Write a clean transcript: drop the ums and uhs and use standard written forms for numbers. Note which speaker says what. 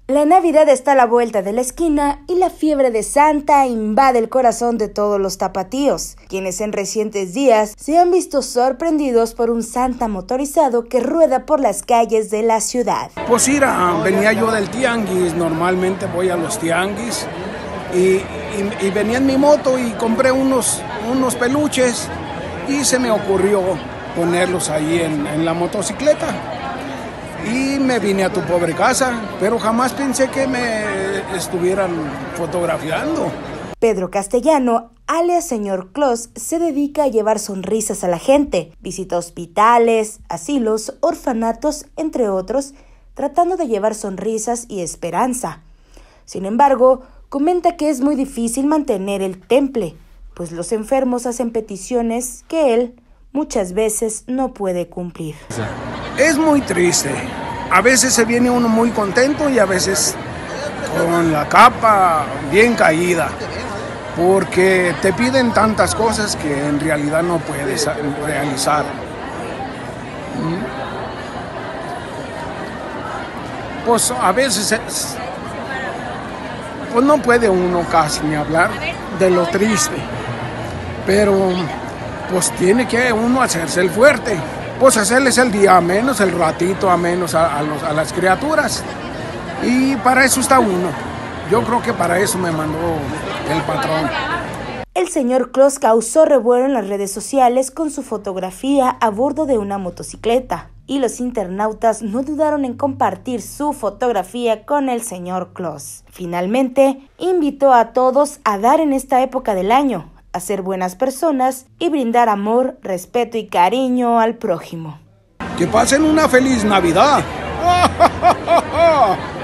Speaker 1: La Navidad está a la vuelta de la esquina y la fiebre de Santa invade el corazón de todos los tapatíos, quienes en recientes días se han visto sorprendidos por un Santa motorizado que rueda por las calles de la ciudad.
Speaker 2: Pues venía yo del tianguis, normalmente voy a los tianguis y venía en mi moto y compré unos peluches y se me ocurrió ponerlos ahí en la motocicleta. Y me vine a tu pobre casa, pero jamás pensé que me estuvieran fotografiando.
Speaker 1: Pedro Castellano, alias Señor Claus, se dedica a llevar sonrisas a la gente. Visita hospitales, asilos, orfanatos, entre otros, tratando de llevar sonrisas y esperanza. Sin embargo, comenta que es muy difícil mantener el temple, pues los enfermos hacen peticiones que él muchas veces no puede cumplir.
Speaker 2: Es muy triste. A veces se viene uno muy contento y a veces con la capa bien caída, porque te piden tantas cosas que en realidad no puedes realizar. Pues a veces pues no puede uno casi ni hablar de lo triste, pero pues tiene que uno hacerse el fuerte, pues hacerles el día menos, el ratito a menos a las criaturas, y para eso está uno. Yo creo que para eso me mandó el patrón.
Speaker 1: El señor Claus causó revuelo en las redes sociales con su fotografía a bordo de una motocicleta, y los internautas no dudaron en compartir su fotografía con el señor Claus. Finalmente, invitó a todos a dar en esta época del año, a ser buenas personas y brindar amor, respeto y cariño al prójimo.
Speaker 2: Que pasen una feliz Navidad.